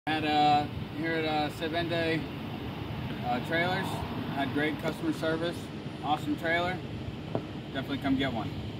Here at Vende trailers, had great customer service, awesome trailer. Definitely come get one.